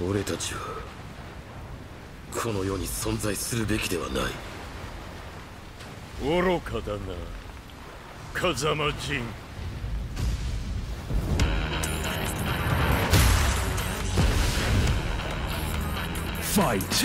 俺たちはこの世に存在するべきではない。 愚かだな、風間陣。 ファイト。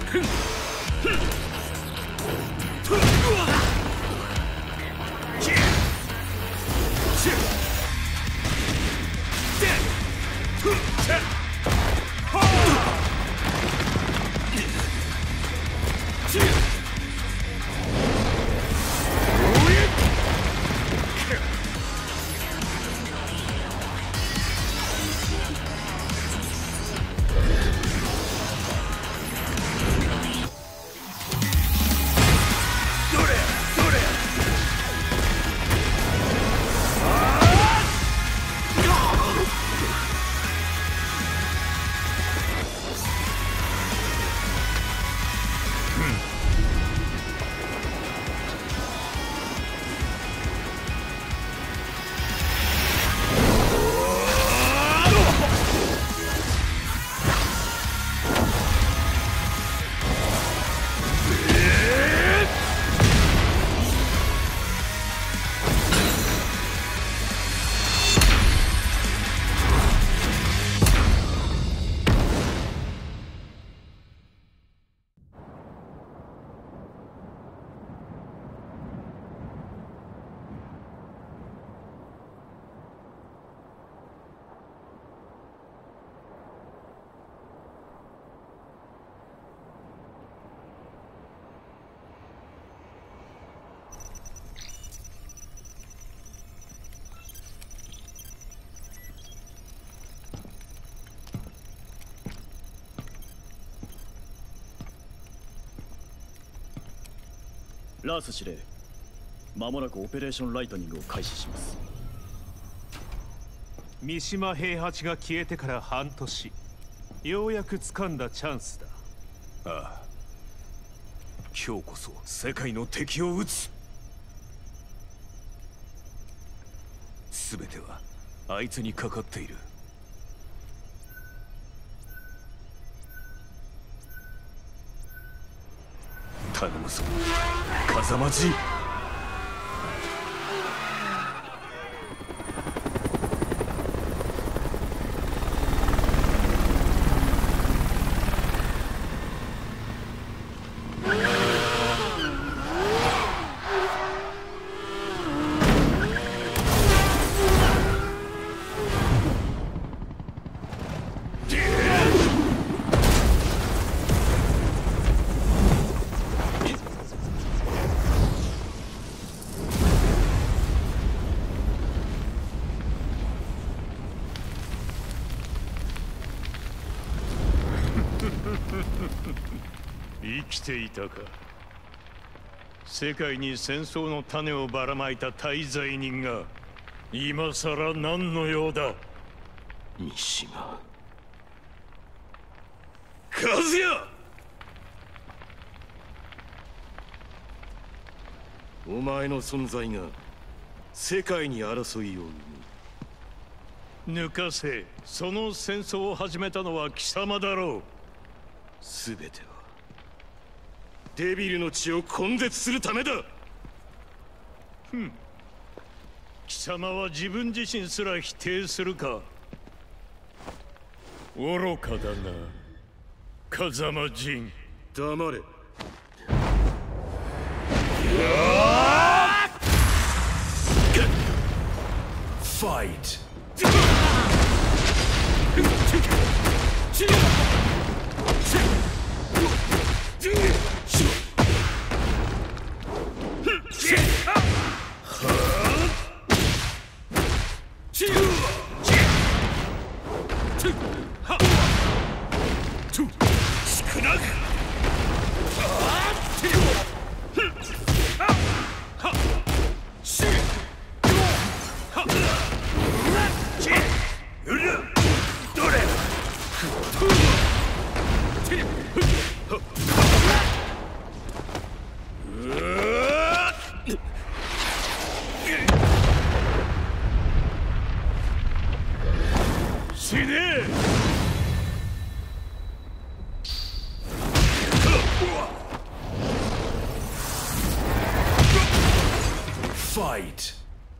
ラース司令、間もなくオペレーションライトニングを開始します。 三島平八が消えてから半年、ようやく掴んだチャンスだ。 ああ、今日こそ世界の敵を撃つ。全てはあいつにかかっている。頼むぞ、風間陣。 生きていたか。世界に戦争の種をばらまいた大罪人が今さら何の用だ。 三島和也、お前の存在が世界に争いを生む。 抜かせ。その戦争を始めたのは貴様だろう。 全てはデビルの血を根絶するためだ。 貴様は自分自身すら否定するか。愚かだな、風間陣。 黙れ。 ファイト。 Fight!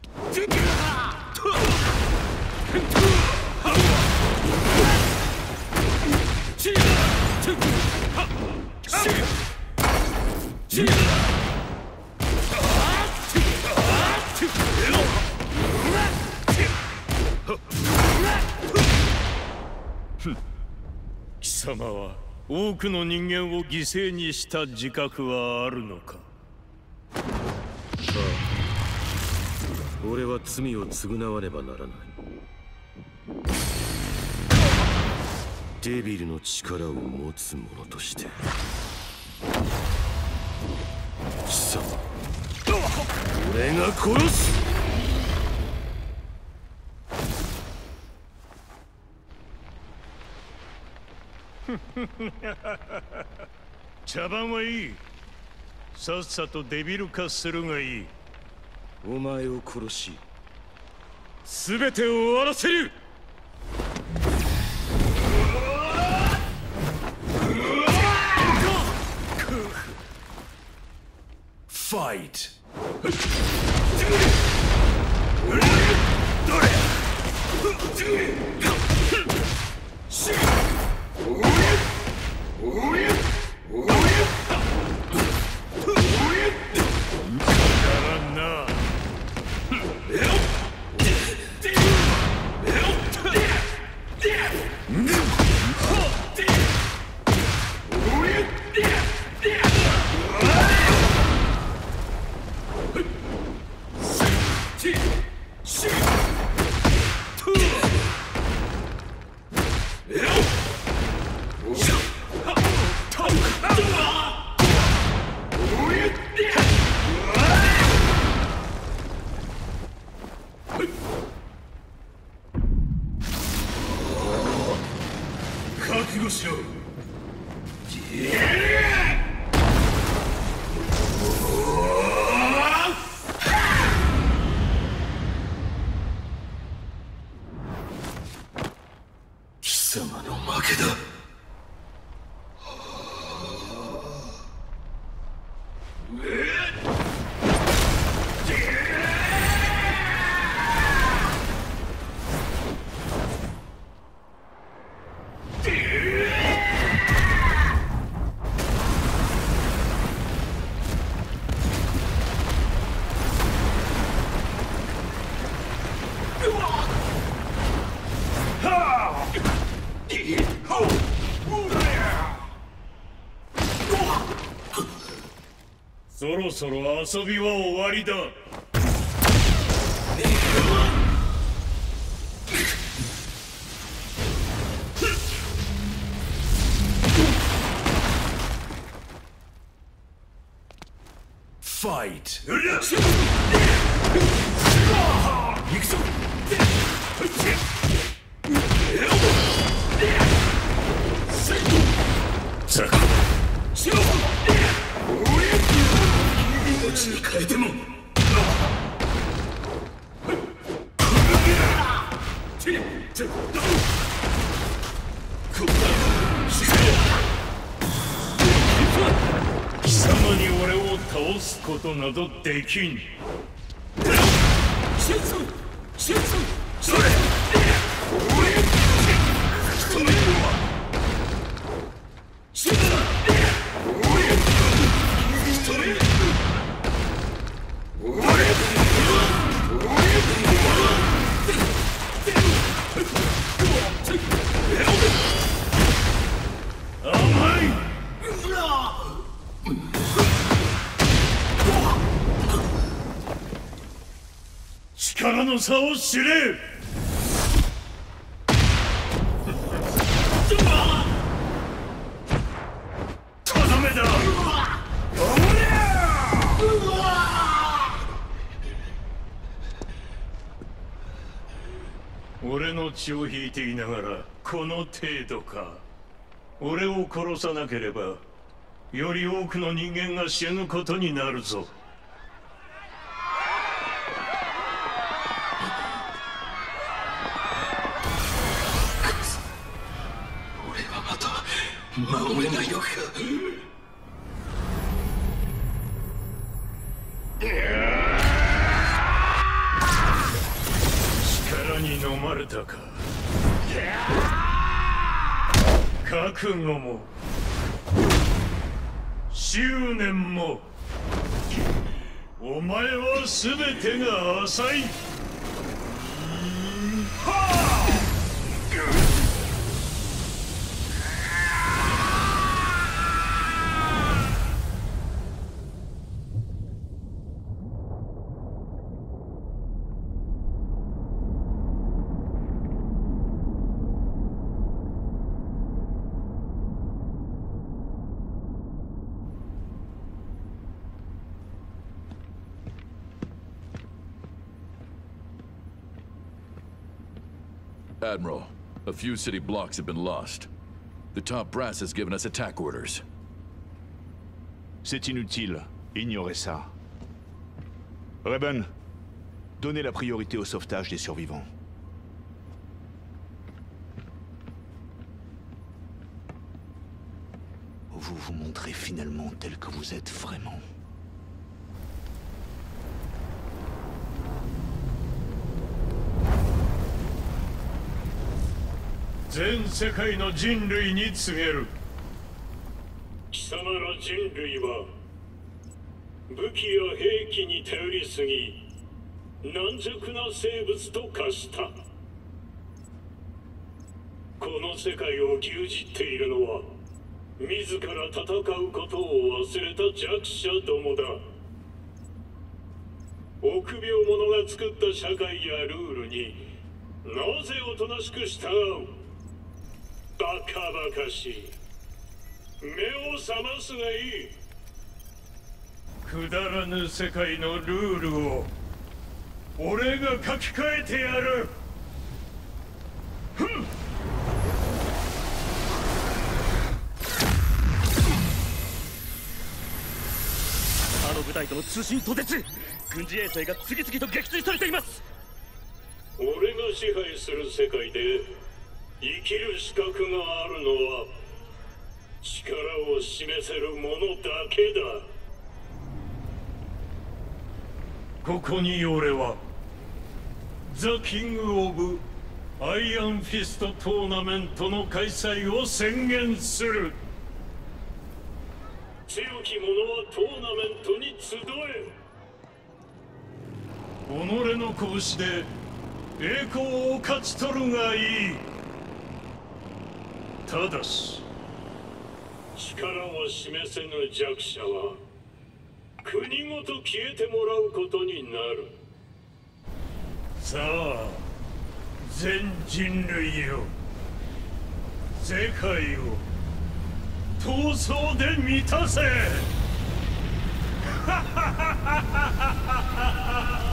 貴様は多くの人間を犠牲にした自覚はあるのか。 俺は罪を償わねばならない。デビルの力を持つ者として。貴様、俺が殺す。 茶番はいい。さっさとデビル化するがいい。 お前を殺し、全てを終わらせる。 Fight! そろそろ遊びは終わりだ。 Fight! 行くぞ。ザク命に変えても貴様に俺を倒すことなどできん。 それ力の差を知れ。とどめだ。俺の血を引いていながらこの程度か。俺を殺さなければより多くの人間が死ぬことになるぞ。 俺はまた守れないのか。 いや飲まれたか。覚悟も執念もお前は全てが浅い。 Admiral, a few city blocks have been lost. The top brass has given us attack orders. C'est inutile. Ignorez ça. Reben, donnez la priorité au sauvetage des survivants. Vous vous montrez finalement tel que vous êtes vraiment. Tout le monde人類貴様ら人類は武器や兵器に頼りすぎ軟弱な生物と化した。この世界を牛耳っているのは自ら戦うことを忘れた弱者どもだ。臆病者が作った社会やルールになぜおとなしく従う。バカバカしい。目を覚ますがいい。くだらぬ世界のルールを俺が書き換えてやる。ふん。 あの部隊との通信途絶。軍事衛星が次々と撃墜されています。 俺が支配する世界で生きる資格があるのは力を示せる者だけだ。ここに俺はザ・キング・オブ・アイアンフィストトーナメントの開催を宣言する。強き者はトーナメントに集え。己の拳で栄光を勝ち取るがいい。ただし力を示せぬ弱者は国ごと消えてもらうことになる。さあ全人類よ、世界を闘争で満たせ。